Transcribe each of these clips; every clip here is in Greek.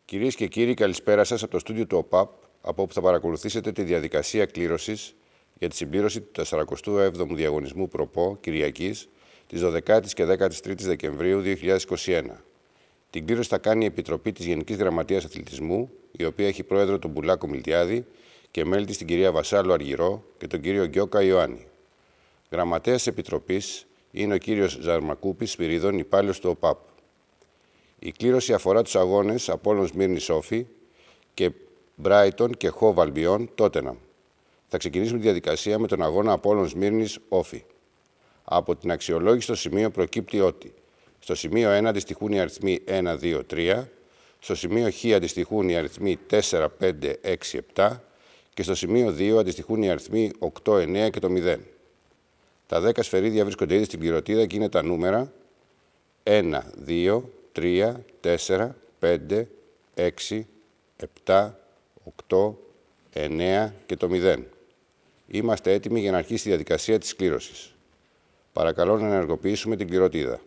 Κυρίες και κύριοι, καλησπέρα σας από το στούντιο του ΟΠΑΠ, από όπου θα παρακολουθήσετε τη διαδικασία κλήρωσης για τη συμπλήρωση του 47ου Διαγωνισμού ΠΡΟΠΟ Κυριακής της 12ης και 13ης Δεκεμβρίου 2021. Την κλήρωση θα κάνει η Επιτροπή της Γενικής Γραμματείας Αθλητισμού, η οποία έχει πρόεδρο τον Μπουλάκο Μιλτιάδη και μέλη της την κυρία Βασάλο Αργυρό και τον κύριο Γκιόκα Ιωάννη. Γραμματέας της Επιτροπής είναι ο κύριος Ζαρμακούπης Σπυρίδων, υπάλληλος του ΟΠΑΠ. Η κλήρωση αφορά τους αγώνες Απόλλων Σμύρνης Όφη και Μπράιτον και Χοβ Αλμπιόν Τότεναμ. Θα ξεκινήσουμε τη διαδικασία με τον αγώνα Απόλλων Σμύρνης Όφη. Από την αξιολόγηση στο σημείο προκύπτει ότι στο σημείο 1 αντιστοιχούν οι αριθμοί 1, 2, 3, στο σημείο Χ αντιστοιχούν οι αριθμοί 4, 5, 6, 7 και στο σημείο 2 αντιστοιχούν οι αριθμοί 8, 9 και το 0. Τα 10 σφαιρίδια βρίσκονται ήδη στην κληρωτίδα και είναι τα νούμερα 1, 2, 3, 4, 5, 6, 7, 8, 9 και το 0. Είμαστε έτοιμοι για να αρχίσει η διαδικασία της κλήρωσης. Παρακαλώ να ενεργοποιήσουμε την κληροτίδα.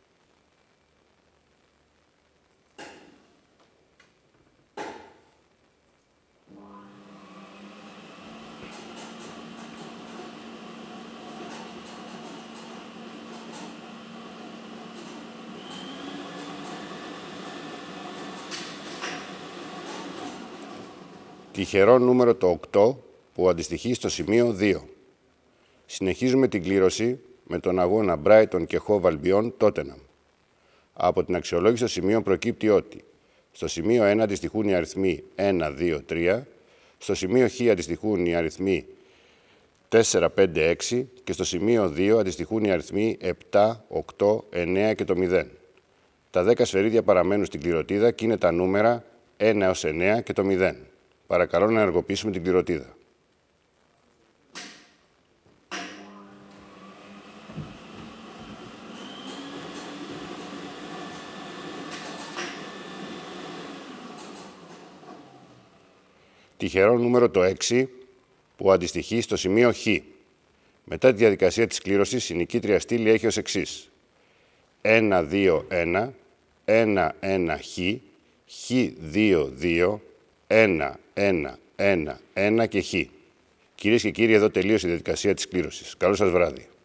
Τυχερό νούμερο το 8 που αντιστοιχεί στο σημείο 2. Συνεχίζουμε την κλήρωση με τον αγώνα Μπράιτον και Χοβ Αλμπιόν Τότεναμ. Από την αξιολόγηση των σημείων προκύπτει ότι στο σημείο 1 αντιστοιχούν οι αριθμοί 1, 2, 3, στο σημείο Χ αντιστοιχούν οι αριθμοί 4, 5, 6 και στο σημείο 2 αντιστοιχούν οι αριθμοί 7, 8, 9 και το 0. Τα 10 σφαιρίδια παραμένουν στην κληροτίδα και είναι τα νούμερα 1 έως 9 και το 0. Παρακαλώ να ενεργοποιήσουμε την κληροτίδα. Τυχερό νούμερο το 6 που αντιστοιχεί στο σημείο Χ. Μετά τη διαδικασία της κλήρωσης, η νικήτρια στήλη έχει ως εξής. 1, 2, 1, 1, 1, Χ, Χ, 2, 2, 1, 1, 1, 1 και Χ. Κυρίες και κύριοι, εδώ τελείωσε η διαδικασία της κλήρωσης. Καλό σας βράδυ.